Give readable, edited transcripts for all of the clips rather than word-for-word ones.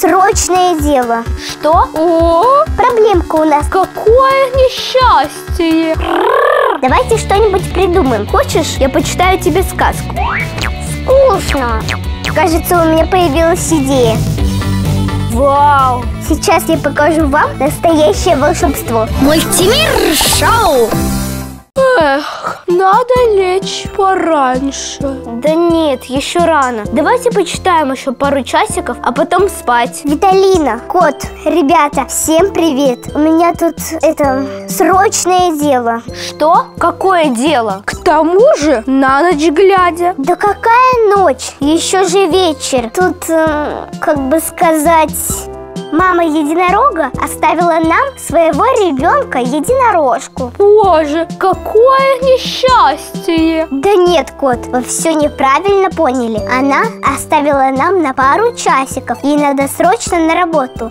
Срочное дело. Что? О, Проблемка у нас. какое несчастье! Давайте что-нибудь придумаем. Хочешь, я почитаю тебе сказку? Скучно. Кажется, у меня появилась идея. Вау! Сейчас я покажу вам настоящее волшебство. Мультимир шоу. Эх, надо лечь пораньше. Да нет, еще рано. Давайте почитаем еще пару часиков, а потом спать. Виталина, кот, ребята, всем привет. У меня тут срочное дело. Что? Какое дело? К тому же на ночь глядя. Да какая ночь? Еще же вечер. Тут, как бы сказать, мама единорога оставила нам своего ребенка-единорожку. Боже, какое несчастье! Да нет, кот, вы все неправильно поняли. Она оставила нам на пару часиков. Ей надо срочно на работу.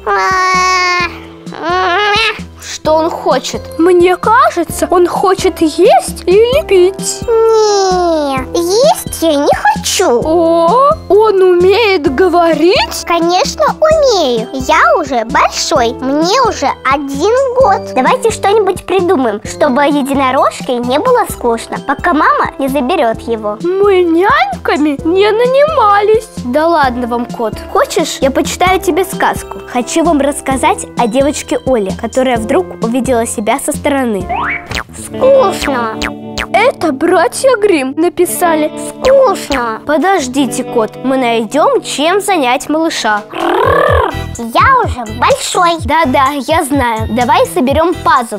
Что он хочет? Мне кажется, он хочет есть или пить. Не, есть я не хочу. О, он умеет говорить? Конечно, умею. Я уже большой. Мне уже 1 год. Давайте что-нибудь придумаем, чтобы единорожке не было скучно, пока мама не заберет его. Мы няньками не нанимались. Да ладно вам, кот. Хочешь, я почитаю тебе сказку? Хочу вам рассказать о девочке Оле, которая вдруг увидела себя со стороны. Скучно. Это братья Гримм написали. Скучно. Подождите, кот, мы найдем, чем занять малыша. Я уже большой. Да-да, я знаю. Давай соберем пазл.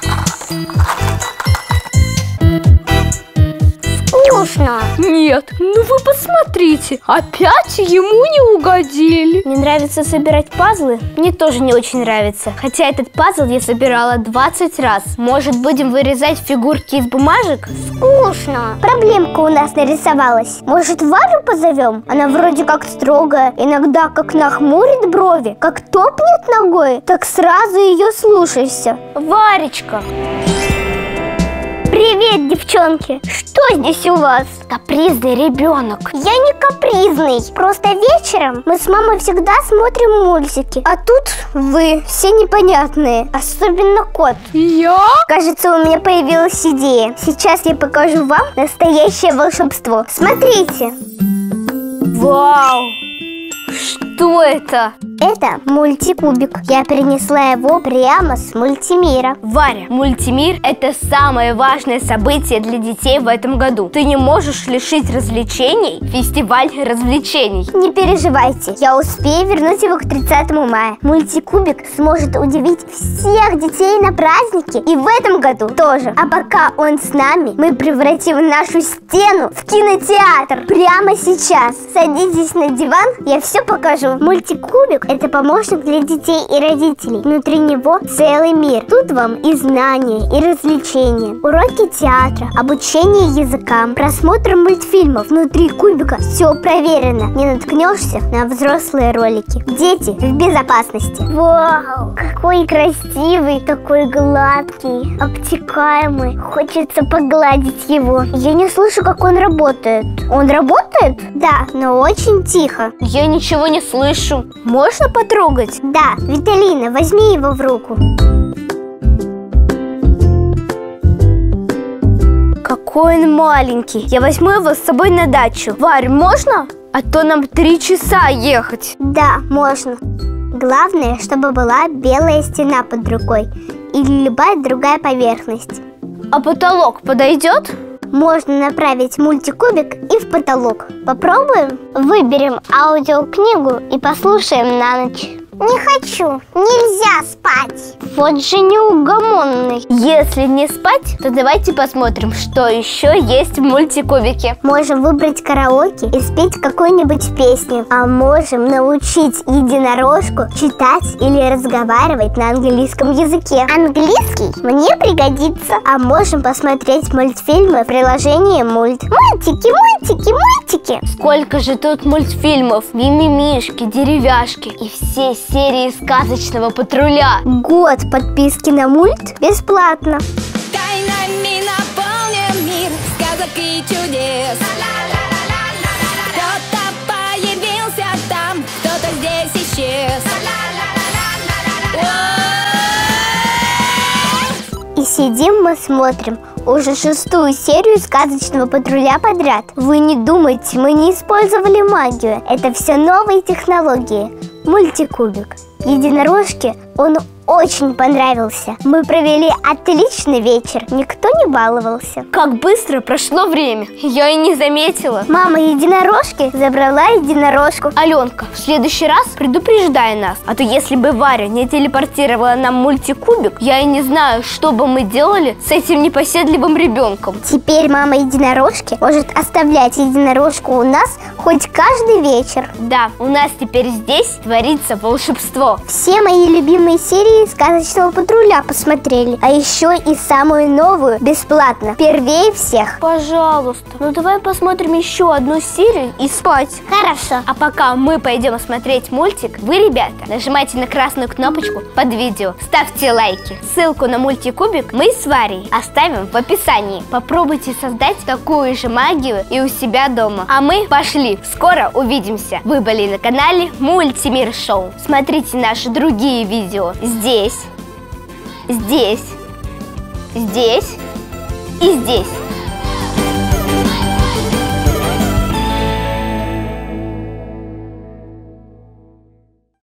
Скучно. Нет, ну вы посмотрите, опять ему не угодили. Не нравится собирать пазлы? Мне тоже не очень нравится. Хотя этот пазл я собирала 20 раз. Может, будем вырезать фигурки из бумажек? Скучно. Проблемка у нас нарисовалась. Может, Варю позовем? Она вроде как строгая. Иногда как нахмурит брови, как топнет ногой, так сразу ее слушаешься. Варечка! Привет, девчонки! Что здесь у вас? Капризный ребенок. Я не капризный. Просто вечером мы с мамой всегда смотрим мультики. А тут вы все непонятные. Особенно кот. Я? Кажется, у меня появилась идея. Сейчас я покажу вам настоящее волшебство. Смотрите. Вау! Что это? Это мультикубик. Я принесла его прямо с мультимира. Варя, мультимир – это самое важное событие для детей в этом году. Ты не можешь лишить развлечений фестиваль развлечений. Не переживайте, я успею вернуть его к 30 мая. Мультикубик сможет удивить всех детей на празднике и в этом году тоже. А пока он с нами, мы превратим нашу стену в кинотеатр. Прямо сейчас. Садитесь на диван, я все покажу. Мультикубик – это помощник для детей и родителей. Внутри него целый мир. Тут вам и знания, и развлечения, уроки театра, обучение языкам, просмотр мультфильмов. Внутри кубика все проверено. Не наткнешься на взрослые ролики. Дети в безопасности. Вау, какой красивый, такой гладкий, обтекаемый. Хочется погладить его. Я не слышу, как он работает. Он работает? Да, но очень тихо. Я ничего не слышу. Можно потрогать? Да, Виталина, возьми его в руку. Какой он маленький. Я возьму его с собой на дачу. Варь, можно? А то нам 3 часа ехать. Да, можно. Главное, чтобы была белая стена под рукой или любая другая поверхность. А потолок подойдет? Можно направить мультикубик и в потолок. Попробуем? Выберем аудиокнигу и послушаем на ночь. Не хочу, нельзя спать. Вот же неугомонный. Если не спать, то давайте посмотрим, что еще есть в мультикубике. Можем выбрать караоке и спеть какую-нибудь песню. А можем научить единорожку читать или разговаривать на английском языке. Английский мне пригодится. А можем посмотреть мультфильмы в приложении Мульт. Мультики, мультики, мультики. Сколько же тут мультфильмов. Мимимишки, деревяшки и все серии сказочного патруля. Год подписки на Мульт бесплатно. Тайнами наполнен мир сказок и чудес. Кто-то появился там, кто-то здесь исчез. Сидим мы смотрим уже 6-ю серию «Сказочного патруля» подряд. Вы не думайте, мы не использовали магию. Это все новые технологии. Мультикубик. Единорожке он очень понравился. Мы провели отличный вечер. Никто не баловался. Как быстро прошло время. Я и не заметила. Мама единорожки забрала единорожку. Аленка, в следующий раз предупреждай нас. А то если бы Варя не телепортировала нам мультикубик, я и не знаю, что бы мы делали с этим непоседливым ребенком. Теперь мама единорожки может оставлять единорожку у нас хоть каждый вечер. Да, у нас теперь здесь творится волшебство. Все мои любимые серии «Сказочного патруля» посмотрели, а еще и самую новую бесплатно, первее всех. Пожалуйста, ну давай посмотрим еще одну серию и спать. Хорошо. А пока мы пойдем смотреть мультик, вы, ребята, нажимайте на красную кнопочку под видео, ставьте лайки. Ссылку на мультикубик мы с Варей оставим в описании. Попробуйте создать такую же магию и у себя дома. А мы пошли, скоро увидимся. Вы были на канале Мультимир Шоу. Смотрите наши другие видео здесь, здесь, здесь и здесь.